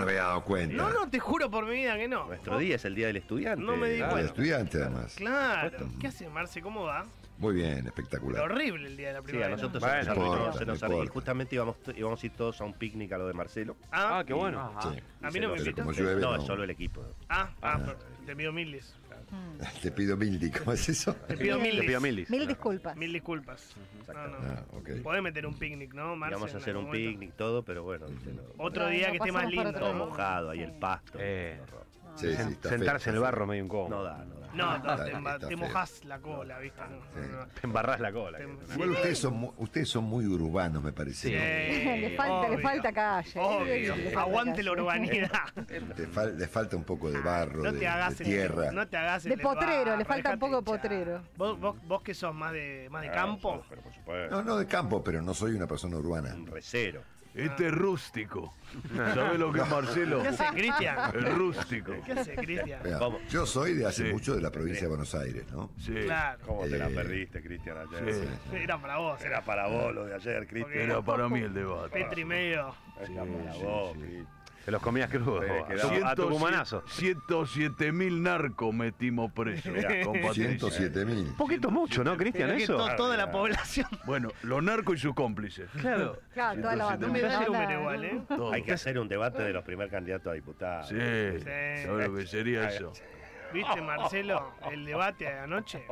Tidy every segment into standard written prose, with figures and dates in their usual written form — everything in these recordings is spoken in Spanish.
me había dado cuenta. No, te juro por mi vida que no. Nuestro día es el Día del Estudiante. No me di El cuenta. estudiante, además. Claro. ¿Qué hace, Marce? ¿Cómo va? Muy bien, espectacular. Horrible el día de la Sí, primavera. a nosotros Bueno, se no nos arruinó, importa, se nos no arruinó. Y importa. justamente íbamos a ir todos a un picnic a lo de Marcelo. Ah, qué bueno. Ajá. Sí. A mí Y no me se nos- invitan. Como llueve, No, no. es solo el equipo. Pero te pido miles. Te pido Mildi, ¿cómo es eso? Te pido miles. Te pido milis. Mil disculpas. Mil disculpas. No. Ah, ok. Podés meter un picnic, ¿no, Marce? Íbamos a hacer un En algún momento? picnic, todo, pero bueno, viste, no. Otro No, día no que esté más pasamos por lindo. otro Todo día. mojado, ahí el pasto. Sí, sí, está Sentarse en el feo, barro medio incómodo. No da, no da. No, Está te feo. mojás la cola, ¿viste? No. Te embarrás la cola. Te- Igual ustedes son muy urbanos, me parece. Sí. Le falta calle. Obvio. Le falta Aguante calle. la urbanidad. Le falta un poco de barro, No de, te hagas de el- tierra. No te hagas De el potrero, barro, le falta un dejate poco de hinchar. potrero. Vos que sos más de campo. Pero por supuesto. No de campo, pero no soy una persona urbana. Un recero. Este es rústico. ¿Sabes lo que es Marcelo? ¿Qué hace Cristian? Es rústico. ¿Qué hace Cristian? Vea, Vamos. yo soy de hace Sí. mucho de la provincia de Buenos Aires, ¿no? Sí. Claro. ¿Cómo te la Eh, perdiste, Cristian, ayer? Sí. Era para vos. Era para vos lo de ayer, Porque- Cristian. Era para mí el debate. Petri medio. Era para vos, Cristian. Te los comías crudos. A tucumanazo. 107.000 narcos metimos presos. Mirá, con Patricia. 107.000. Un poquito mucho, ¿no, Cristian? Mirá que Eso. toda la población. Bueno, los narcos y sus cómplices. Claro. Claro, toda la banda. No me da el Onda- número igual, ¿eh? Todo. Hay que hacer un debate de los primer candidatos a diputados. Sí. Sí. ¿Sabes lo que sería eso? ¿Viste, Marcelo, el debate de anoche?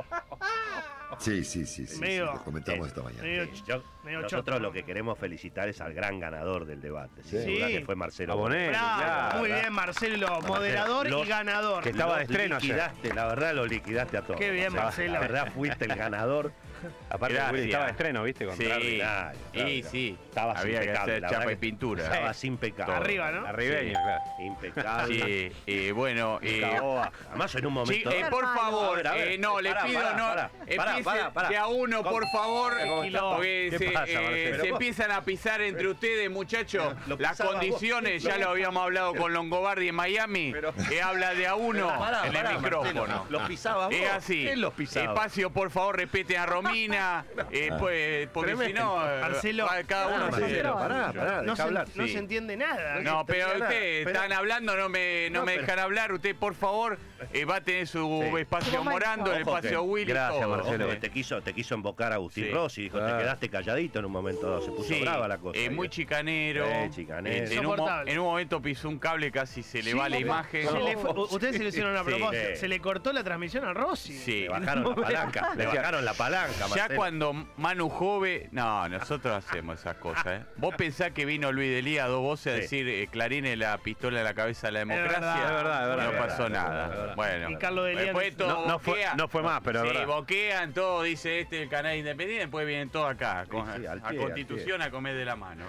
Sí. Medio- Lo comentamos esta mañana. medio- medio Nosotros choto. lo que queremos felicitar es al gran ganador del debate. Sí. Sin duda Sí. que fue Marcelo. A Bonet. Bravo, claro. muy bien, Marcelo, moderador Los- y ganador. que estaba de Los estreno ayer. liquidaste, la verdad lo liquidaste a todos. Qué bien, Marcelo. La verdad fuiste el ganador. Aparte, Gracias. Willy estaba de estreno, ¿viste? Con Sí, Extraordinario, y sí. Estabas Había que impecable, hacer la chapa verdad y que pintura. Estabas impecable. Arriba, ¿no? Arribeño, claro. Impecable. Sí, bueno, Caoba. Además en un momento. por favor, A ver, no, le pará, pido, pará, no, pará, empiecen pará. de a uno, por favor, Tranquilo. porque ¿Qué se, pasa, Marcelo? se empiezan a pisar entre ustedes, muchachos. Lo Las pisaba condiciones, vos. ya lo habíamos hablado con Longobardi en Miami, Pero- que habla de a uno Pará, en el pará, micrófono. Marcelo, los pisabas vos. Es así. Él los pisaba. Espacio, por favor, respeten a Romina, pues, porque si no, Marcelo. cada uno Marcelo, se... No, deja se, hablar. no sí. se entiende nada. No, pero Pero- ustedes están hablando, no me dejan hablar. Usted, por favor, va a tener su Sí. espacio Su momento. Morando, el Ojo espacio que- Willy. Gracias, todo. Marcelo. Ojo, que te quiso invocar a Agustín Sí. Rossi, dijo, te quedaste calladito en un momento dado, se puso Sí, brava la cosa. muy chicanero. Chicanero. Insoportable. En un momento pisó un cable, casi se le va la imagen. Ustedes se lo hicieron a Sí. propósito. Sí. Se le cortó la transmisión a Rossi. Sí. Le bajaron la palanca, le bajaron la palanca, Ya Marcelo. cuando Manu Jove, no, nosotros hacemos esas cosas, ¿eh? Vos pensás que vino Luis Delía a dos voces a Sí. decir Clarín la pistola en la cabeza de la democracia. verdad, es verdad, No pasó es verdad, nada. es verdad. Bueno. Y Carlos Delía Después no- todo no fue- boquea. no fue más, pero es sí, verdad. boquean todo, dice el canal independiente, después vienen todos acá, sí, al a pie, Constitución a comer de la mano.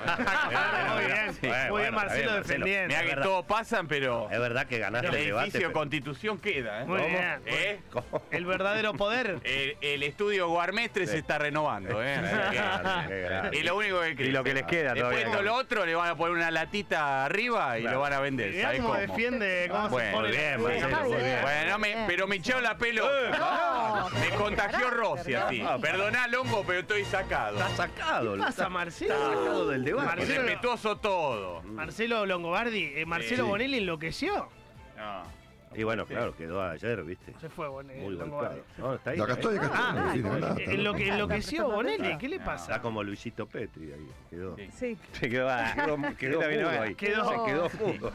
Muy bien, Sí. muy bien, Bueno, Marcelo está bien, defendiendo. Mirá Es que verdad. todos pasan, pero Es verdad que ganaste el el debate. edificio pero- Constitución queda, ¿eh? Muy ¿Cómo? bien. ¿Eh? El verdadero poder. El estudio Guarmestre se está renovando, ¿eh? Qué grande. Y lo único que Y lo que les queda Después todavía. todo lo otro le van a poner una latita arriba y Claro. lo van a vender. Mirá ¿Sabés cómo cómo? defiende, cómo Bueno, se pone. muy bien, la- Marcelo, Está muy bien. bien. Bueno, pero me echó la pelo. No, Me contagió Rossi así. No, Perdoná, Longo, pero estoy sacado. Está sacado. ¿Qué pasa, está Marcelo? sacado del debate. Marcelo- Respetuoso todo. Marcelo Longobardi, Marcelo Sí. Bonelli enloqueció. No. Y bueno, claro, quedó ayer, ¿viste? Se fue Bonelli. Muy Longobardi. golpeado. No, está ahí. No, acá estoy. Sí, de verdad, está En lo bien. que enloqueció Bonelli, ¿qué le Está pasa? como Luisito Petri ahí. Quedó. Sí. Sí. Se quedó Quedó Está mudo ahí. Quedó- Se quedó mudo.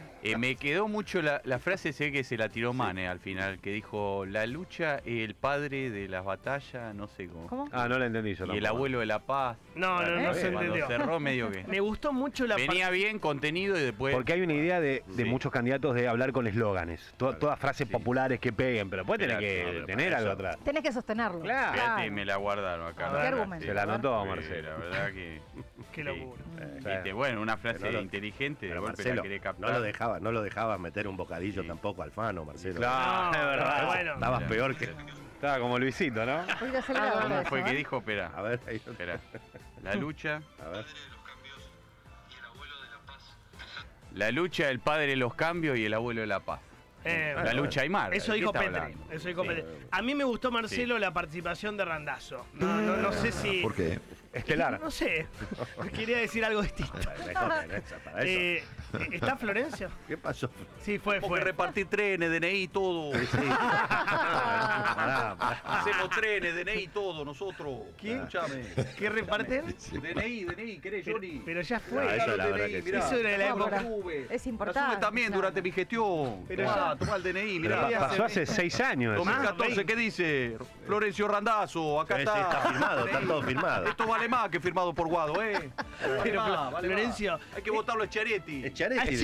Me quedó mucho la frase, sé que se la tiró Mane al final, que dijo, la lucha es el padre de las batallas, no sé cómo. ¿Cómo? Ah, no la entendí yo Y el tampoco. abuelo de la paz. No, no se Cuando entendió. cerró medio que... Me gustó mucho la Venía bien contenido y después... Porque hay una idea de Sí. muchos candidatos de hablar con eslóganes. Todas frases Sí. populares que peguen, pero después tenés Pero, que no, pero tener para algo eso- atrás. Tenés que sostenerlo. Claro. Fíjate, me la guardaron acá. ¿Qué argumento? Se la anotó, Sí, Marcelo. La verdad que... Qué sí. locura. Viste, bueno, una frase Pero no lo- inteligente, de Pero golpe Marcelo, la querés captar. no lo dejabas meter un bocadillo Sí. tampoco Alfano, Marcelo. Claro, No, es verdad. bueno. Estabas peor que. Estaba como Luisito, ¿no? Un poquito acelerado ¿Cómo eso, fue que ¿eh? dijo? Espera, A ver, ahí. espera. La lucha... A ver. La lucha, el padre de los cambios y el abuelo de la paz. La lucha Aymar. Eso ¿de qué dijo está Petri. hablando? Eso dijo Sí. Petri. A mí me gustó, Marcelo, la participación de Randazo. No sé si. ¿Por qué? Estelar. No sé. Quería decir algo distinto. Para eso. ¿Está Florencio? ¿Qué pasó? Sí, fue. Porque repartir trenes, DNI, todo. Hacemos trenes, DNI, todo, nosotros. ¿Qué? Escuchame. ¿Qué reparten? DNI, ¿querés, Johnny? Pero ya fue. No, eso la verdad DNI, que sí. mirá. Eso era la No, época. pero- Sube. Es La importante. sube también claro. durante mi gestión. Pero Tomá el DNI, Pero mirá. ya Pasó hace 6 años. 2014, 20. ¿qué dice? Florencio Randazzo, acá Sí, sí, está. está firmado, está todo firmado. Esto vale más que firmado por Guado, ¿eh? Pero, Vale Florencio, más. Hay que votarlo a Chiaretti. Echaretti.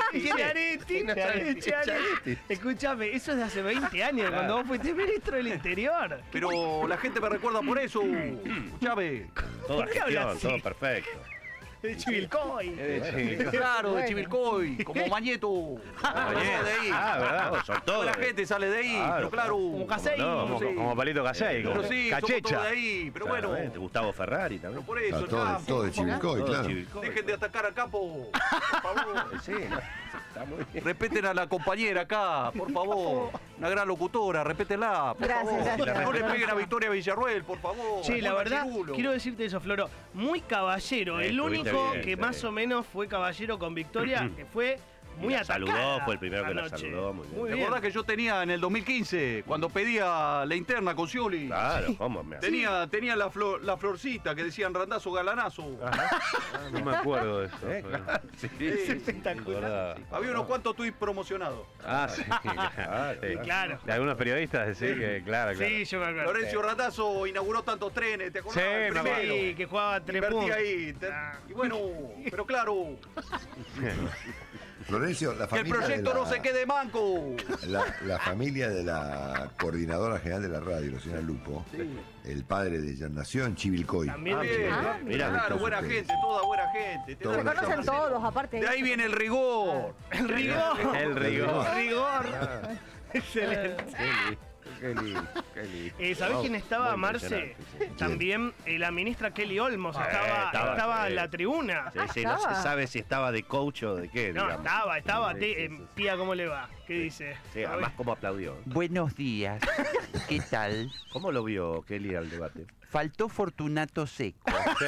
Chiaretti. Escúchame, eso es de hace 20 años, cuando vos fuiste ministro del Interior. Pero la gente me recuerda por eso. Escuchame. Toda ¿Por qué hablas gestión, así? todo perfecto. De Chivilcoy. Claro, de Bueno. Chivilcoy, como Mañeto. Sale de ahí. ¿verdad? Son todos. La gente sale de ahí, Claro, pero claro. Como Casey. No, Como Palito Casey, Pero como sí, somos Cachecha. todos de ahí. Pero bueno, Claramente, Gustavo Ferrari también. por eso, el Todo, campo, todo de por favor. Chivilcoy, Todo claro. Chivilcoy. Dejen de atacar a Capo, por favor. Sí, está muy bien. Respeten a la compañera acá, por favor. Una gran locutora, respétenla, por Gracias, favor. gracias. No le peguen a Victoria Villarruel, por favor. Sí, la Juan verdad, Machirulo. quiero decirte eso, Floro. Muy caballero. El Estuviste único bien, que sí. más o menos fue caballero con Victoria, que fue muy la atacada. saludó, fue el primero que la anoche. saludó, muy bien. Muy ¿Te bien. acordás que yo tenía en el 2015, cuando pedía la interna con Scioli? Claro, ¿cómo me Tenía la florcita que decían randazo galanazo. No me acuerdo de eso. Claro, sí, Es espectacular. ¿Verdad? Había unos cuantos tuits promocionados. Ah, sí. Sí. Claro. De algunos periodistas decir que, claro. Sí, yo me acuerdo. Florencio Randazo inauguró tantos trenes, ¿te acordás? Sí, El me acuerdo. primero. Sí, que jugaba 3 Invertí puntos. ahí. Ah. Y bueno, pero claro, Florencio, la que el familia proyecto de la, no se quede manco. la familia de la coordinadora general de la radio, la señora Lupo, el padre de ella nació en Chivilcoy. También Bien, de Ah, mira, claro, todos buena ustedes. gente, toda buena gente. Todo Se buena conocen gente. todos, aparte. De ahí viene el rigor. El rigor. El rigor. Rigor. Excelente. Qué lindo, qué lindo. ¿Sabés Wow, quién estaba, muy Marce? impresionante, sí. También la ministra Kelly Olmos estaba sí. en la tribuna. Sí, sí, no estaba. se sabe si estaba de coach o de qué, No, digamos. estaba. Sí, sí, sí. Tía, ¿cómo le va? ¿Qué dice? Sí, además cómo aplaudió. Buenos días. ¿Qué tal? ¿Cómo lo vio Kelly al debate? Faltó Fortunato Seco, Sí.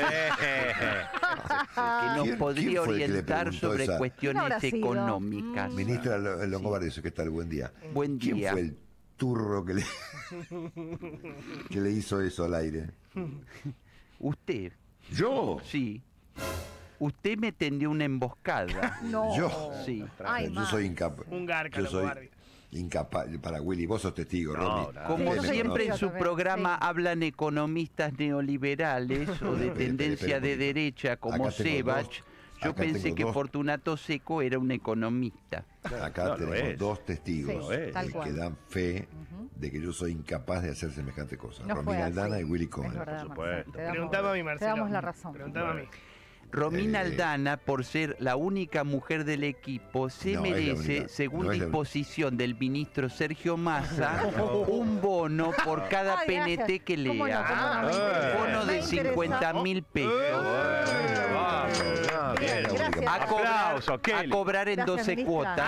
que nos ¿Quién podría fue el que le orientar preguntó sobre esa? ¿Quién cuestiones habrá sido? económicas. Ministra Longobardi, ¿qué tal? Buen día. Buen ¿Quién día. fue el turro que le hizo eso al aire? Usted, ¿Yo? sí. Usted me tendió una emboscada. No. Yo. Sí. Ay, Yo ma. soy incapaz. Un garca, Yo soy Longobardi. incapaz. Para Willy, vos sos testigo, Romy. no. Como Yo soy siempre en testigo su también, programa sí. hablan economistas neoliberales o de Espere, tendencia un de poquito. derecha como Acá tengo Sebach, dos. yo Acá pensé tengo que dos. Fortunato Seco era un economista. Acá No, lo tenemos es. dos testigos Sí, tal que cual. dan fe de que yo soy incapaz de hacer semejante cosa. No Romina fue Aldana así. y Willy Es Cohen. verdad, por Marcelo. supuesto. Te damos- Preguntaba a mi Te Marcelo. damos la razón. Preguntaba a mí. Romina Aldana, por ser la única mujer del equipo, se No, es la merece, única. según No es la disposición del ministro Sergio Massa, un bono por cada Ay, PNT gracias. que ¿Cómo no? lea. ¿Cómo no? Me interesa. Bono de Me interesa. 50.000 pesos. Bien, Es la única gracias. mujer. A cobrar, Aplauso, a Kelly. cobrar en Gracias, 12 ministra. cuotas.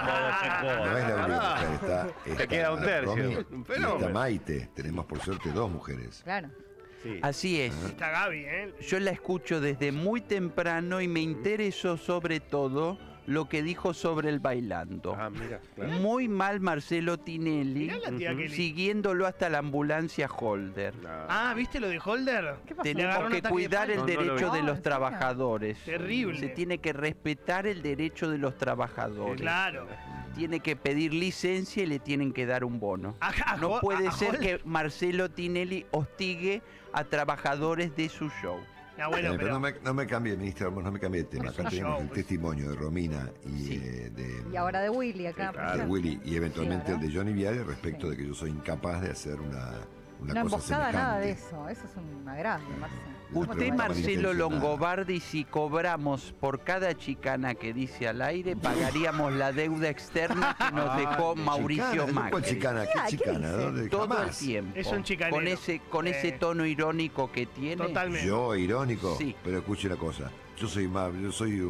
No es la única mujer, está queda un tercio. Romy Un y fenómeno. está Maite. Tenemos por suerte dos mujeres. Claro. Sí. Así es. Está Gaby, ¿eh? Yo la escucho desde muy temprano y me interesó sobre todo lo que dijo sobre el bailando. Ah, mira, claro. Muy mal Marcelo Tinelli, Mirá la tía Kelly. siguiéndolo hasta la ambulancia Holder. Ah, ¿viste lo de Holder? ¿Qué pasó? Le agarró Tenemos un que ataque de cuidar el pánico. No, no lo derecho vi. de No, los ¿en serio? trabajadores. Terrible. Se tiene que respetar el derecho de los trabajadores. Claro. Tiene que pedir licencia y le tienen que dar un bono. A No puede a ser Holder. que Marcelo Tinelli hostigue a trabajadores de su show. No, bueno, Pero pero... no me cambie, ministra, no me cambie de tema. Es Acá un tenemos show, el pues. testimonio de Romina y Y ahora de Willy acá. de Willy y eventualmente Sí, el ¿verdad? de Johnny Viale respecto Sí. de que yo soy incapaz de hacer una No cosa emboscada semejante. nada de eso. Eso es un agravio, Marcelo. Usted, Pero Marcelo malintencionada. Longobardi, si cobramos por cada chicana que dice al aire, pagaríamos la deuda externa que nos dejó Mauricio Chicana, ¿cuál Macri. chicana? ¿Qué ¿Qué chicana? dice? ¿Dónde? Todo el Jamás. tiempo. Es un chicanero. Con ese tono irónico que tiene. Totalmente. Yo, irónico. Sí. Pero escuche una cosa. Yo soy más, yo soy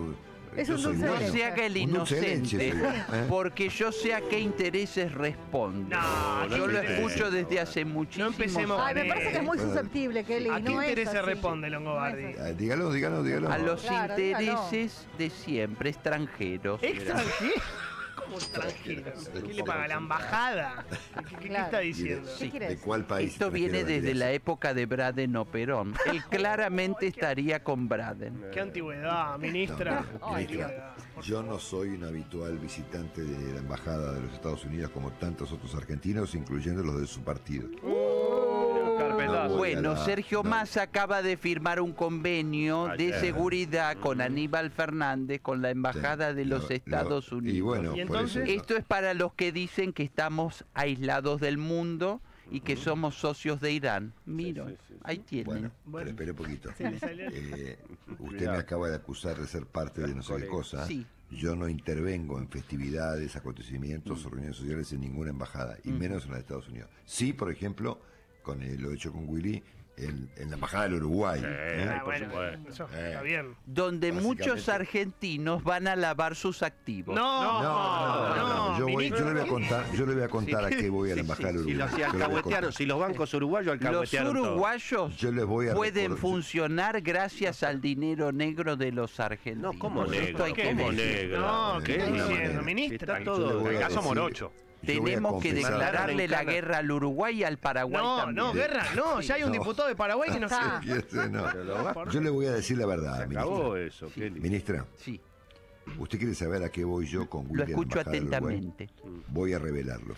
Es Yo un soy dulce de bueno. No se haga el Un dulce de leche inocente, soy, ¿eh? porque yo sé a qué intereses responde. No, Yo lo no escucho desde hace muchísimos empecemos Ay, me parece que es muy Bueno, susceptible, Kelly. ¿A qué no es interés se así. responde Longobardi? No es así. Dígalo. a los Claro, intereses de siempre, extranjeros. ¿Extranjero? ¿Cómo extranjero? ¿Qué le paga? ¿La embajada? ¿Qué Claro. está diciendo? ¿Qué quiere ¿De decir? cuál país? Esto viene extranjero desde la vendría época de Braden o Perón. Él claramente estaría con Braden. Qué antigüedad, ministra. No, Ay, ministra, yo no soy un habitual visitante de la embajada de los Estados Unidos como tantos otros argentinos, incluyendo los de su partido. Carpetazo. voy Bueno, a la- Sergio no. Massa acaba de firmar un convenio de Ayer. seguridad con Aníbal Fernández, con la Embajada de los Estados Unidos. Y bueno, ¿Y por eso entonces? Esto es para los que dicen que estamos aislados del mundo y que somos socios de Irán. Miro, ahí tienen. Bueno, Bueno. pero espere un poquito. Se le salió. Usted me acaba de acusar de ser parte de no sé qué cosa. Sí. Yo no intervengo en festividades, acontecimientos o reuniones sociales en ninguna embajada, y menos en la de Estados Unidos. Sí, por ejemplo, lo he hecho con Willy en la embajada del Uruguay. Ah, por bueno, supuesto. eso está bien. Donde muchos Básicamente. argentinos van a lavar sus activos. No, yo le ministro. voy a contar a qué voy a la embajada del Si, Uruguay. los Yo le voy a alcahuetearon, contar. si los bancos uruguayos Los alcahuetearon todo. uruguayos Yo les voy a pueden recordar- funcionar gracias al dinero negro de los argentinos. No, ¿cómo Esto negro? hay que ¿Cómo decir. negro? No, ¿qué está de ninguna diciendo, manera. ministra? Está Yo le todo. voy a El caso decir- Morocho. yo voy a Tenemos que confesar- declararle la Mandaron en guerra al Uruguay y al Paraguay No, también. no, guerra, no, ya hay un No. diputado de Paraguay que no Está. sé. No. Yo le voy a decir la verdad, Se ministra. acabó eso, Kelly. Ministra, Sí, ¿usted quiere saber a qué voy yo con Willy lo a la escucho embajada del Uruguay? atentamente. Voy a revelarlo.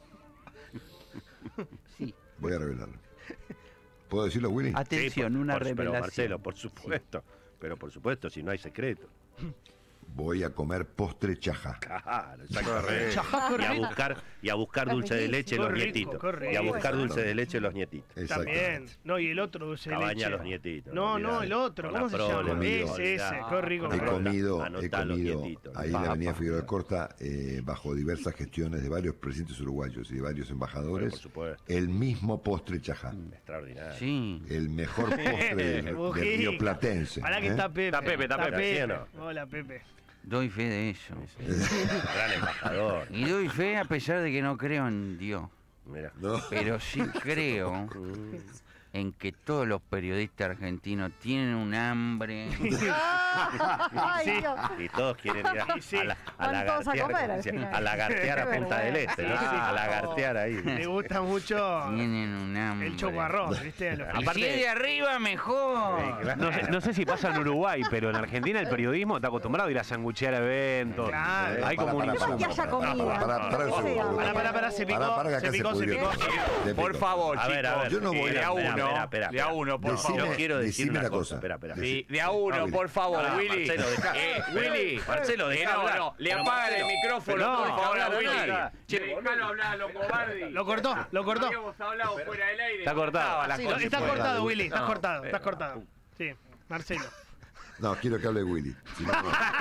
Sí. Voy a revelarlo. ¿Puedo decirlo, Willy? Atención, Sí, una Pero revelación. Marcelo, por supuesto. Pero por supuesto, si no hay secreto. Voy a comer postre chaja. Claro, exactamente. Chajá, qué rico. Y a buscar dulce de leche los Qué rico, nietitos. qué rico. Y a buscar Bueno. dulce de leche los nietitos. También. Exactamente. No, y el otro dulce de Cabaña leche. los nietitos. No, olvidate. el otro. Con ¿Cómo la se prole, llama? olvidate. Ese, qué rico. He Anotá comido los nietitos. ahí en la avenida Figueroa Alcorta, bajo diversas gestiones de varios presidentes uruguayos y de varios embajadores, Por supuesto. el mismo postre chajá. Extraordinario. Sí. El mejor postre del Mujica. rioplatense. Pará que ¿eh? está Pepe. Está Pepe. ¿Sí o no? Hola, Pepe. Doy fe de eso. Gran embajador. Y doy fe a pesar de que no creo en Dios. Mira. ¿No? Pero sí creo en que todos los periodistas argentinos tienen un hambre. Ay, Sí. Dios. Y todos quieren ir a, Sí. Van todos a comer al final. a lagartear a Qué Punta del vergüenza. Este, ¿no? Sí, sí. A lagartear ahí. Le gusta mucho Tienen un hambre. el choparrón, ¿viste? Los Y si es de arriba, mejor. No sé si pasa en Uruguay, pero en Argentina el periodismo está acostumbrado a ir a sanguchear eventos. Claro. Hay como un Para que haya comida. Para un O sea, segundo. Pará, se picó, Pará, que se acá picó, se pudrió. picó. Se Por picó. favor, A ver, a ver. Yo no voy Sí, a- de a uno. espera, de a uno, por Decime- favor. No quiero decir decime una una cosa. cosa. Espera. Sí. De a uno, Willy. por favor, Ah, Willy. Marcelo, dejá. Willy. Marcelo, dejá hablar. le Pero apagan el Marcelo, micrófono, no, por favor, a no, Willy. no. Che, déjalo hablar, Longobardi. Lo cortó. Habíamos hablado fuera del aire. Está cortado. Las No, cosas. estás puede. cortado, Willy. Estás No, cortado, estás cortado. Sí, Marcelo. No, quiero que hable Willy. Si no,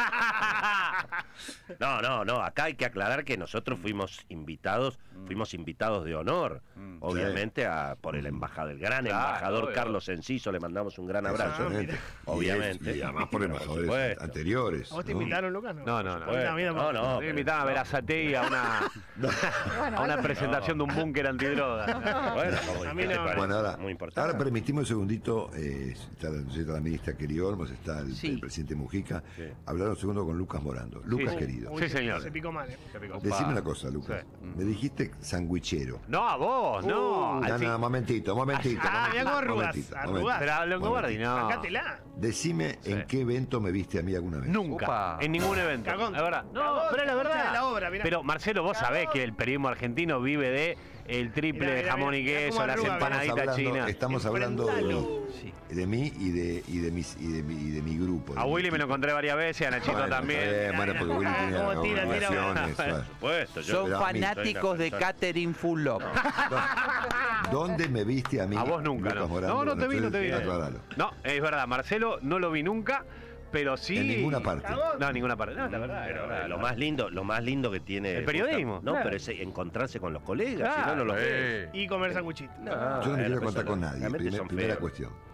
no. No. Acá hay que aclarar que nosotros fuimos invitados de honor. Obviamente por el embajador, el gran Claro, embajador obvio. Carlos Enciso, le mandamos un gran abrazo. Exactamente. Obviamente. Y además por embajadores supuesto. anteriores. ¿A vos te ¿no? invitaron, Lucas? No. A mí también, No, no. Me invitaban a ver a Sategui a una Bueno, a una eso- presentación de un búnker antidroga. Bueno, como A mí ¿qué te no. parece? Bueno, ahora, Muy importante. ahora permitimos un segundito, está la ministra Kelly Olmos, está el, Sí. el presidente Mujica, Sí. hablar un segundo con Lucas Morando. Lucas, sí. querido, Uy, Sí, señor. Se picó mal, decime una cosa, Lucas. Me dijiste sandwichero. No, a vos, no. No, Así- no, momentito. Ah, mirá cómo arrugas, arrugas. Pero a Longobardi no. Sacátela. Decime en qué evento me viste a mí alguna vez. Nunca. Upa. En ningún evento. Cagón. La verdad. No, Cagón, pero es la cagón verdad. de la obra, mirá. Pero Marcelo, vos sabés que el periodismo argentino vive de el triple Mirá, de mirá, jamón mirá, y mirá queso, cómo las arruga, empanaditas chinas. Estamos hablando de mí, Sí. de mí y de mi grupo. de A mi Willy me lo equipo. encontré varias veces, a Nachito Bueno, también. está bien, bueno, porque Willy tiene Cómo tira, obligaciones, Por bueno. supuesto, yo Son pero a mí fanáticos de catering full love. ¿Dónde me viste a mí? A vos nunca, Lucas ¿no? Morando? No te vi, no te vi. Aclaralo. No, es verdad, Marcelo no lo vi nunca, pero sí. En ninguna parte. No, en ninguna parte. No, la verdad. Pero, la verdad. lo más lindo que tiene El periodismo, No, claro. pero es encontrarse con los colegas, Claro, si no los ves. Y comer sanguchito. Yo no me quiero contar con nadie. Realmente son Primera feos. cuestión.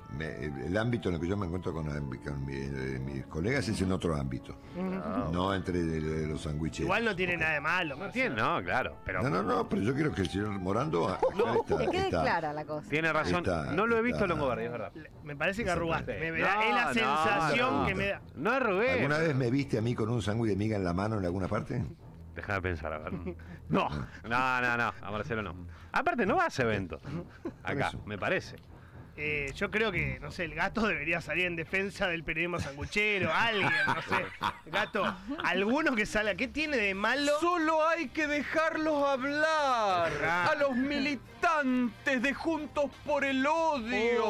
el ámbito en el que yo me encuentro con mis colegas es en otro ámbito. No entre los sandwiches. Igual no tiene nada de malo. No tiene, no, claro. Pero No, pero yo quiero que el señor Morando Que quede clara la cosa. tiene razón. No lo he visto Longobardi, es verdad. Me parece que arrugaste. Es la No, sensación no. que me da. No arrugué. ¿Alguna vez me viste a mí con un sándwich de miga en la mano en alguna parte? Déjame pensar, a ver. No, a Marcelo no. Aparte, no va a ese evento. Acá, eso. me parece. Yo creo que, no sé, el Gato debería salir en defensa del periodismo sanguchero, alguien, no sé. Gato, alguno que salga, ¿qué tiene de malo? Solo hay que dejarlos hablar Ah. a los militantes de Juntos por el Odio.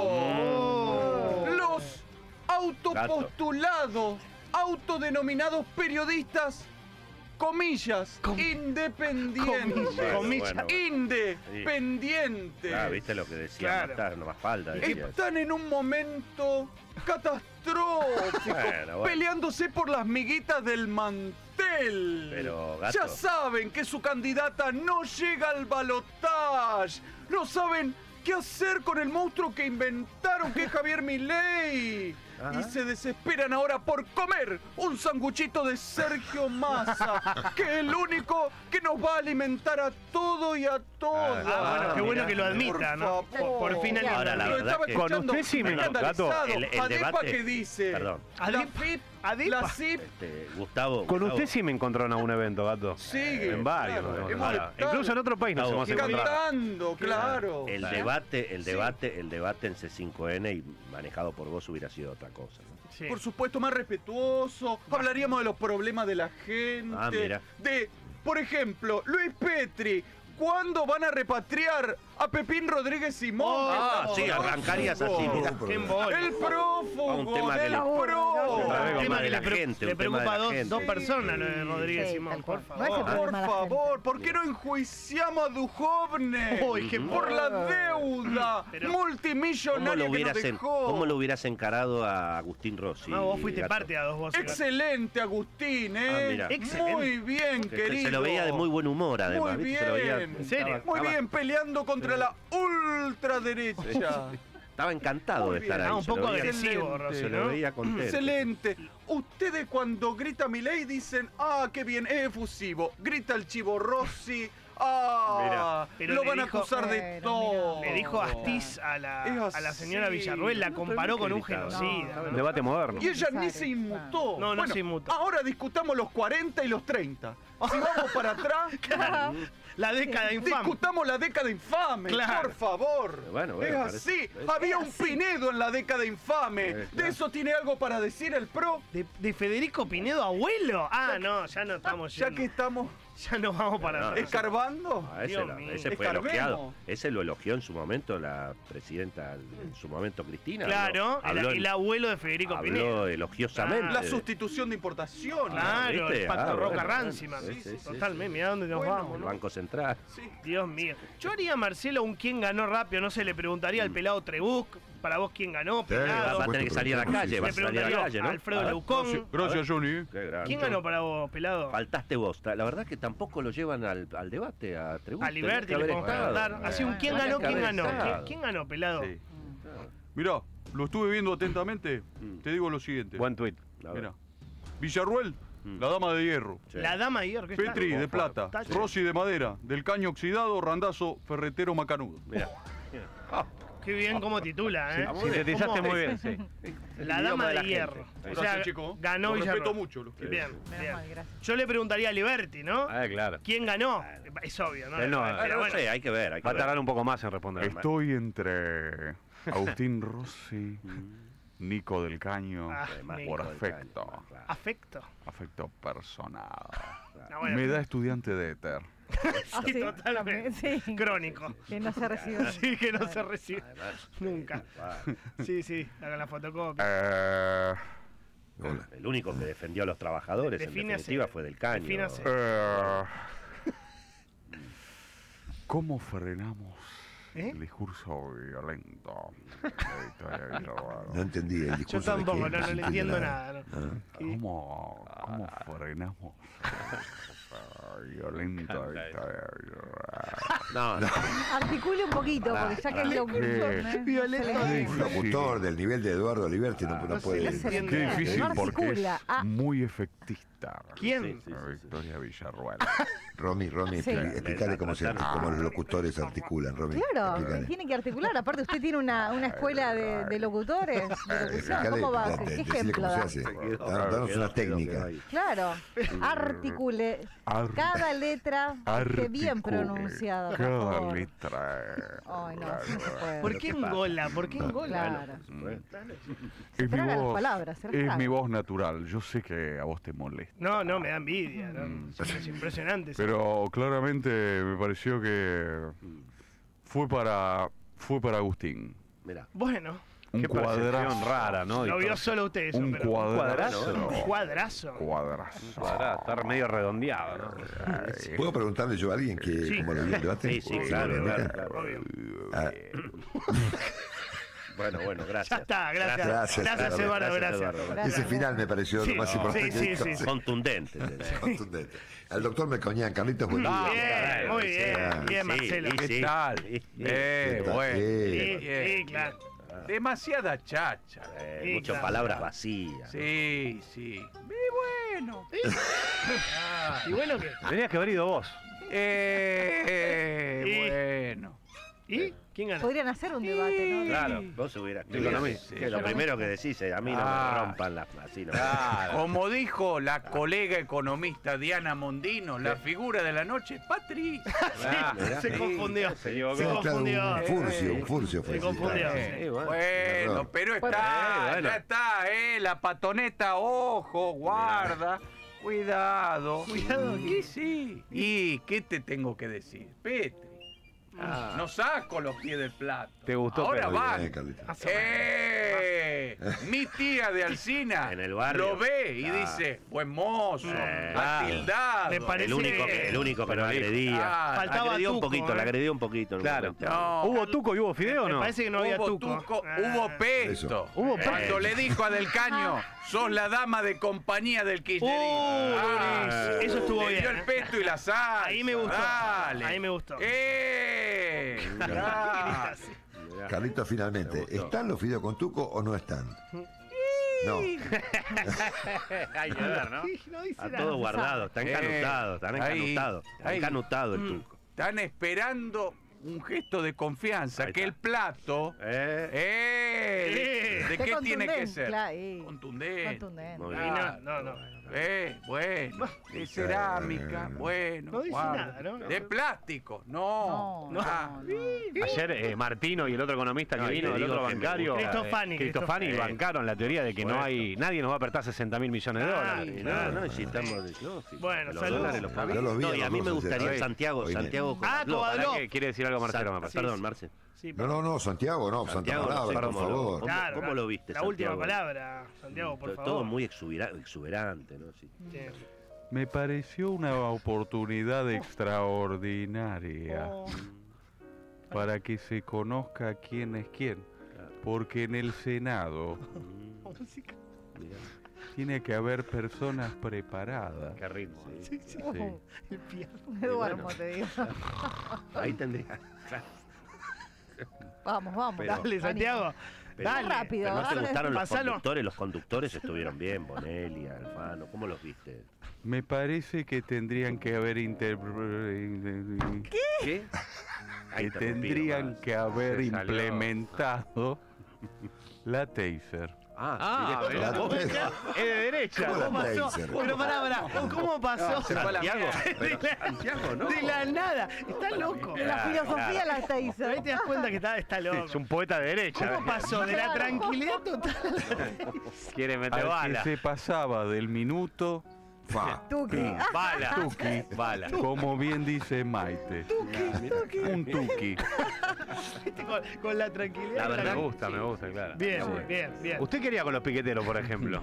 Los autopostulados, autodenominados periodistas, comillas, independientes. Comillas. Bueno. Independientes. Ah, ¿viste lo que decía? Claro. No más falta. decía. Están en un momento catastrófico, Bueno. peleándose por las miguitas del mantel. Pero, Gato. Ya saben que su candidata no llega al balotaje. No saben qué hacer con el monstruo que inventaron, que es Javier Milei. Y se desesperan ahora por comer un sanguchito de Sergio Massa, que es el único que nos va a alimentar a todo y a todas. Bueno, qué bueno mirá. que lo admita, ¿no? Por fin alguien Ahora, lo la admite. verdad que- Con usted sí me escandalizado. el Adepa debate- que dice. Perdón. La Adepa. FIP, Adepa. la CIP Gustavo. Con Gustavo, usted sí me encontró en algún evento, Gato. sigue. En varios. claro, nos hemos hemos encontrado. estado Incluso en otro país nos hemos Gustavo, encontrado. Cantando, claro. El debate en C5N y manejado por vos hubiera sido otra cosa. ¿no? Sí. Por supuesto, más respetuoso. Hablaríamos de los problemas de la gente. Ah, mira. Por ejemplo, Luis Petri. ¿Cuándo van a repatriar a Pepín Rodríguez Simón? Sí, arrancarías así, mira. Qué embole. El prófugo Un tema que del le- prófugo. Un tema tema que de la le pre- gente. le un tema de preocupa la a gente. dos personas lo de Rodríguez Sí, Simón, tal por cual. No es el favor. Por problema de la favor, gente. ¿por qué no enjuiciamos a Duhovne? Uy, qué Por la deuda Pero- multimillonaria que nos dejó. ¿Cómo lo hubieras encarado a Agustín Rossi? No, vos fuiste Gato? parte a dos voces. Excelente, Agustín, mira. Excelente. Muy bien, Que querido. se lo veía de muy buen humor, además. Muy ¿viste? Se lo veía- bien. ¿En serio? Muy bien, peleando contra la ultraderecha. Estaba encantado Muy de estar bien. ahí. Ah, un se lo poco veía- agresivo, excelente. Rossi, Se lo ¿no? veía contento. Excelente. Ustedes cuando grita Milei dicen, qué bien, es efusivo. Grita el Chivo Rossi, Mira, pero lo le van a dijo- acusar de Bueno, todo. Le dijo Astiz a Es la señora así. Villarruel, la comparó con un gritaba. genocida. Un debate moderno. Y ella ni Necesario, se inmutó. No, no Bueno, se inmutó. Ahora discutamos los 40 y los 30. Si vamos para atrás, La década infame. discutamos la década infame. Claro. Por favor. Bueno, es parece- así. es Había un Pinedo en la década infame. claro. ¿De eso tiene algo para decir el PRO? ¿De Federico Pinedo, abuelo? Ah, no, ya no estamos Ya yendo. que estamos Ya no vamos para No, atrás. escarbando. Dios mío. Ese fue Escarbemos. elogiado. Ese lo elogió en su momento la presidenta, en su momento Cristina. Claro, habló, el abuelo de Federico Pinedo. habló elogiosamente. La sustitución de importación. Claro, ¿viste? el pacto Bueno, Roca-Ranciman. sí, sí, sí, Totalmente, mirá dónde nos Bueno, vamos, El ¿no? Banco Central. Sí. Dios mío. Yo haría, Marcelo, un quién ganó rápido. No sé, le preguntaría al pelado Trebuch. Para vos, ¿quién ganó? Pelado. Va a tener que salir a la calle, va a Le salir a la preguntaría calle, a ¿no? Alfredo A ver. Leucón. Gracias, Johnny. Qué grande. ¿Quién ganó para vos, pelado? Faltaste vos. La verdad que tampoco lo llevan al debate, a Trebuch. A Liberty Tenés que le haber podemos estado. preguntar. Así un quién Tenés ganó, que quién haber ganó. estado. ¿Quién ganó, pelado? Sí. Mirá, lo estuve viendo atentamente. Te digo lo siguiente. Buen tuit. A ver. Mirá. Villarruel, la dama de hierro. Sí. La dama de hierro. ¿qué está? Petri, de plata. Está- Rossi, de madera. Del caño oxidado, Randazo, ferretero, macanudo. Mirá. Qué bien cómo titula, ¿eh? Sintetizaste ¿Cómo? muy bien, sí. La El dama idioma de la hierro. gente. O Gracias, sea, chico. ganó Lo Villarruel. respeto mucho. Lo quiero. Bien, Menos bien. mal, gracias. Yo le preguntaría a Liberty, ¿no? Claro. ¿Quién ganó? Es obvio, ¿no? Él no, Pero No bueno, sé, hay que ver. Hay que Va a ver. tardar un poco más en responder. Estoy entre Agustín Rossi, Nico del Caño, Ah, Además, Nico por del afecto. Caño, claro. afecto. Afecto personal. No, bueno, Me da estudiante de éter. Ah, sí, sí, totalmente. también, sí. Crónico. Que no se recibe. Sí, que no se recibe Además, nunca. Sí, sí, hagan la fotocopia. Hola. El único que defendió a los trabajadores, en Defínase. definitiva, fue del Caño. Defínase. ¿Cómo frenamos ¿Eh? el discurso violento? No entendí el Yo discurso. de tampoco, quién, no le entendí entiendo nada. ¿no? Ah. ¿Cómo frenamos el violento? No, no. Articule un poquito, porque ya que es locutor, ¿no? Violento. Un locutor del nivel de Eduardo Oliverti no puede. se le Qué entiende. difícil No porque es articula. Ah. muy efectista. ¿Quién? Victoria Villarruel. Romy, Sí. explícale cómo los locutores articulan, Romy. Claro, Explícale. tiene que articular. Aparte, usted tiene una escuela de locutores, de locución. ¿Cómo va? ¿Qué Decile ejemplo cómo se da? hace. Danos una técnica. Claro, articule cada letra esté bien pronunciada, por Cada favor. letra. Ay, no, así no se puede. ¿Por qué engola? ¿Por qué engola? Claro. Es mi traga las voz. palabras, se las Es traga. mi voz natural. Yo sé que a vos te molesta. No, me da envidia. ¿no? Es impresionante. Pero claramente me pareció que fue para Agustín. Mirá. Bueno, Un Qué percepción cuadrazo. rara, ¿no? lo vio solo usted eso. Un pero- cuadrazo. Un cuadrazo. Cuadrazo. Está medio redondeado, ¿no? ¿Puedo preguntarle yo a alguien que Sí. cómo lo vio el debate? Sí, claro, claro. Obvio. Ah, Bueno, Ya gracias. está, gracias. Gracias, Gracias, Eduardo, gracias. Eduardo. ese final me pareció Sí, lo más sí, importante. sí, sí, sí. Contundente. Contundente. Al doctor Melcoñán, Carlitos Bolívar. Bien, muy bien. Bien, Marcelo. ¿Qué tal? Bueno. Sí, claro. Demasiada chacha. Sí, Muchas claro. palabras vacías. Sí. Y bueno. ¿Y bueno qué? Tenías que haber ido vos. Bueno. ¿Y? ¿Quién gana? Podrían hacer un debate, ¿no? Claro, vos hubieras. Sí, que lo primero que decís es: a mí no Ah. me rompan las. Así no. Como dijo la colega economista Diana Mondino, la figura de la noche es Patricia. Se confundió. Se equivocó. Se Claro, confundió. un furcio fue. Se confundió. Sí, bueno. Bueno, pero está, bueno. ya está, la patoneta, ojo, guarda, cuidado. Cuidado, Y sí. ¿Y qué te tengo que decir? Petri. No saco los pies del plato. ¿Te gustó, Ahora Pedro? van. Carlitos. Mi tía de Alsina En el barrio. lo ve y dice, buen mozo, claro. atildado. Me parece El único que lo agredía. Ah, Faltaba agredió un tuco, poquito, le agredió un poquito. en un Claro. momento. No. ¿Hubo tuco y hubo fideo o Me no? parece que no había Hubo tuco. hubo pesto. Eso. Hubo pesto. Cuando le dijo a Del Caño, sos la dama de compañía del kirchnerismo. Luis, eso estuvo le bien, dio el pesto y la sal. Ahí me gustó. Dale. Ahí me gustó. Mirá. Carlitos, finalmente, ¿están los fideos con tuco o no están? No. Hay que ver, ¿no? No dice A nada. todos guardados, están canutados, están ahí, encanutados. Están ahí. canutado el tuco. Están esperando un gesto de confianza, Ahí que está. el plato, ¿de Qué qué tiene que contundente, ser? claro, y- Contundente. Contundente. Muy Y bien. no. Bueno, de cerámica, bueno. No dice guarda. nada, ¿no? De plástico, no. No, Ah. no. Ayer Martino y el otro economista No, que y vino, te el digo otro que me bancario, gusta. Cristofani, bancaron la teoría de que no hay, nadie nos va a apretar 60.000 millones de dólares. Y no, si estamos. No, si Bueno, los saludos. dólares los pagamos. Yo los vi No, a y los a mí dos me ayer. gustaría Hoy- Santiago. hoy Santiago Ah, Kovatlov. Kovatlov. ¿Para qué quiere decir algo Marcelo? me parece? Perdón, Marcel. Sí, No, Santiago, no, Santiago, Santa no sé Palabra, por cómo lo- favor. cómo- Claro, ¿Cómo lo viste, La última Santiago? palabra, Santiago, por favor. Todo muy exuberante, ¿no? Sí. Sí. Me pareció una oportunidad extraordinaria Oh. para que se conozca quién es quién. Porque en el Senado Música. Mirá, tiene que haber personas preparadas. Qué ritmo. Sí, sí. El piano. Me duermo, te digo. ahí tendría. Vamos, Pero- Dale, ánimo. Santiago. Pero- Dale. Rápido. Pero no te dale. gustaron los Pasalo. conductores. Los conductores estuvieron bien, Bonelli, Alfano. ¿Cómo los viste? Me parece que tendrían que haber ¿Qué? Ahí que te tendrían rompieron, que haber Se salió. implementado la taser. Ah, mirá, vos- es de derecha. ¿Cómo la ¿Cómo pasó? taser? Pero pará. ¿Cómo pasó? Santiago, pero Santiago, ¿no? De la nada. Está loco. La filosofía la está hizo. Ahí te das cuenta que está loco. Es un poeta de derecha. ¿Cómo pasó? De la tranquilidad total. Quiere meter Al bala. que se pasaba del minuto, Fa. Tuki. Bala. tuki, Bala. como bien dice Maite. Un tuki. ¿Viste? Con la tranquilidad. La con verdad, Me gusta, claro. Bien, Sí. bien. ¿Usted quería con los piqueteros, por ejemplo?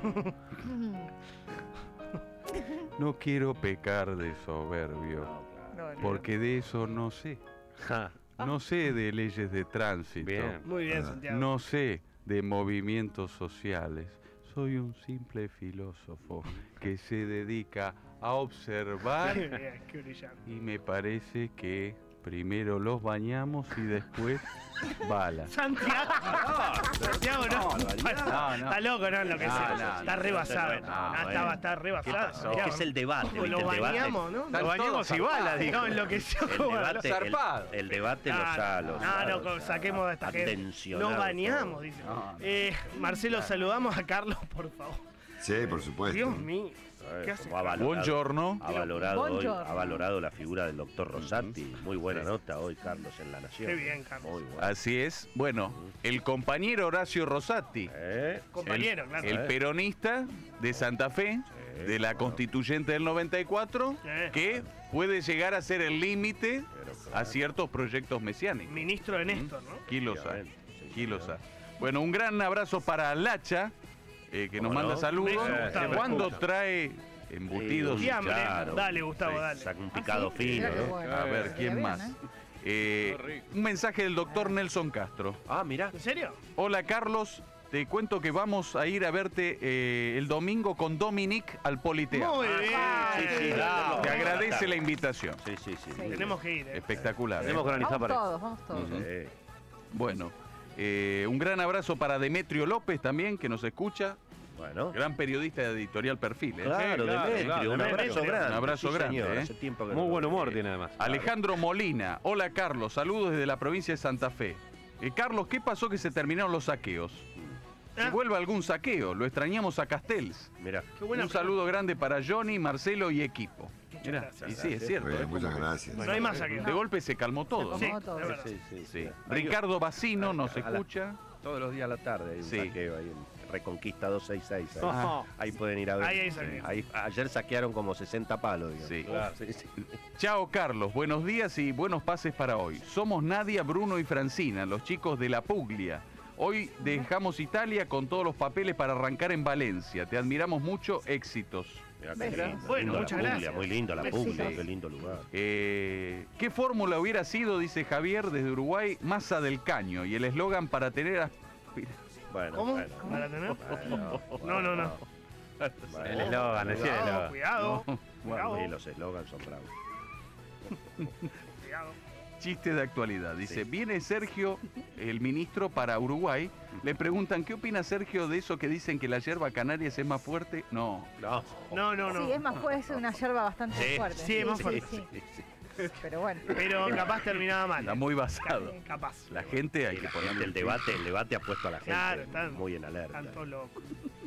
No quiero pecar de soberbio, porque de eso no sé. Ja, No sé de leyes de tránsito. Bien. Muy bien, Santiago. No sé de movimientos sociales. Soy un simple filósofo que se dedica a observar Qué bien, qué brillante. y me parece que Primero los bañamos y después bala. Santiago. Santiago, no. Está loco, ¿no? Lo que sea. Está rebasado. Está rebasado. Es que es el debate. ¿viste? Lo El debate. bañamos, ¿no? Lo bañamos y bala, dijo. No, enloqueció El como debate, Zarpado. el debate los saquemos de esta gente. Atencionado Nos bañamos, todo. dice. Marcelo, saludamos a Carlos, por favor. Sí, por supuesto. Dios mío. ¿Qué hace? Buongiorno. Ha valorado hoy, Buongiorno. ha valorado la figura del doctor Rosati. Muy buena nota hoy, Carlos, en La Nación. Qué bien, Carlos. Muy bueno. Así es. Bueno, el compañero Horacio Rosati, Compañero, claro. el peronista de Santa Fe, de la constituyente del 94, que puede llegar a ser el límite a ciertos proyectos mesiánicos. Ministro de Néstor, ¿no? Quilosa. Bueno, un gran abrazo para Lacha, que nos manda saludos. Gustavo. ¿Cuándo trae embutidos? Y hambre. Claro. Dale, Gustavo, dale. Saca un picado sí, fino, mirá qué ¿no? bueno. A ver, Estaría ¿quién bien, más? Un mensaje del doctor Nelson Castro. Ah, mirá. ¿En serio? Hola Carlos, te cuento que vamos a ir a verte el domingo con Dominic al Politeatro. Muy bien. sí, claro. Te agradece la invitación. Sí. Tenemos que ir. Espectacular. Tenemos que organizar Vamos para todos, vamos todos. Sí. Bueno, un gran abrazo para Demetrio López también, que nos escucha. Bueno. Gran periodista de Editorial Perfil. Claro, Demetrio, un abrazo grande. Un abrazo Sí, grande, señor, ¿eh? hace tiempo que Muy no buen lo humor veo. tiene además. Alejandro Molina. Hola Carlos, saludos desde la provincia de Santa Fe. Carlos, ¿qué pasó que se terminaron los saqueos? Si vuelve algún saqueo, lo extrañamos a Castells. Mirá. Qué buena Un saludo grande para Johnny, Marcelo y equipo. Mirá, gracias. y sí, es cierto. Bueno, ¿eh? muchas gracias. No hay más aquí. De golpe se calmó todo. Sí, Como todo. es verdad. Sí. Ricardo Bacino nos A la- escucha. Todos los días a la tarde hay un Sí. saqueo ahí en Reconquista 266. Ahí, Ah. ahí pueden ir a ver. Ahí hay saqueo. Ayer saquearon como 60 palos. Digamos. Sí. Claro, sí. Chao Carlos, buenos días y buenos pases para hoy. Somos Nadia, Bruno y Francina, los chicos de La Puglia. Hoy dejamos Italia con todos los papeles para arrancar en Valencia. Te admiramos mucho, éxitos. Mirá qué Besos. lindo, Bueno, lindo la muchas Puglia, gracias. muy lindo la Besitos. Puglia, qué lindo lugar. ¿Qué fórmula hubiera sido, dice Javier desde Uruguay, Masa del Caño? Y el eslogan para tener... Bueno, ¿Cómo? bueno. ¿Para tener? Bueno, No. bueno. El eslogan, decía el eslogan. Cuidado. Sí, Cuidado. los eslogans son bravos. Cuidado. Chiste de actualidad. Dice, viene Sergio, el ministro, para Uruguay. Le preguntan, ¿qué opina Sergio de eso que dicen que la yerba Canarias es más fuerte? No. No. No. Sí, es más, puede ser una yerba bastante Sí, fuerte. sí, es más fuerte. sí. Sí. Pero bueno. Pero capaz terminaba mal. Está muy basado. Capaz. La gente hay Sí, que la gente, ponerle el debate ha puesto a la gente Claro, están- muy en alerta. Tanto loco.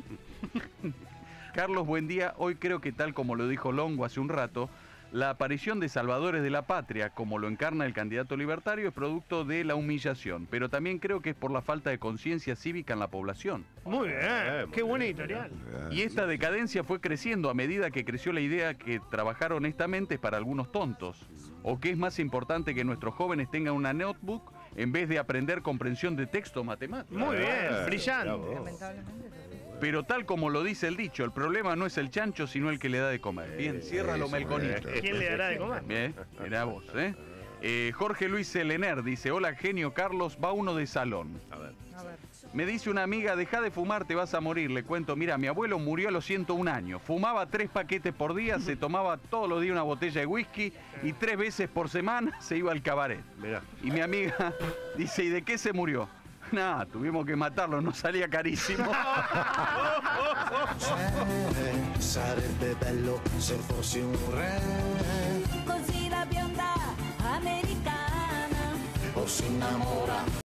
Carlos, buen día. Hoy creo que tal como lo dijo Longo hace un rato, la aparición de salvadores de la patria, como lo encarna el candidato libertario, es producto de la humillación. Pero también creo que es por la falta de conciencia cívica en la población. Muy bien. muy Qué buena bien. editorial. Y esta decadencia fue creciendo a medida que creció la idea que trabajar honestamente es para algunos tontos. O que es más importante que nuestros jóvenes tengan una notebook en vez de aprender comprensión de texto matemático. Muy bien. Bravo. Brillante. Lamentablemente. sí. Pero tal como lo dice el dicho, el problema no es el chancho, sino el que le da de comer. Bien, ciérralo, eso, Melconito. ¿Quién le dará de comer? Bien, mirá vos, ¿eh? Jorge Luis Selener dice, hola genio Carlos, va uno de salón. A ver. A ver. Me dice una amiga, deja de fumar, te vas a morir. Le cuento, mira, mi abuelo murió a los 101 años. Fumaba 3 paquetes por día, se tomaba todos los días una botella de whisky y 3 veces por semana se iba al cabaret. Mirá. Y mi amiga dice, ¿y de qué se murió? Nada, tuvimos que matarlo, no salía carísimo. Sarebbe bello se fossi un re Così la bionda americana o si innamora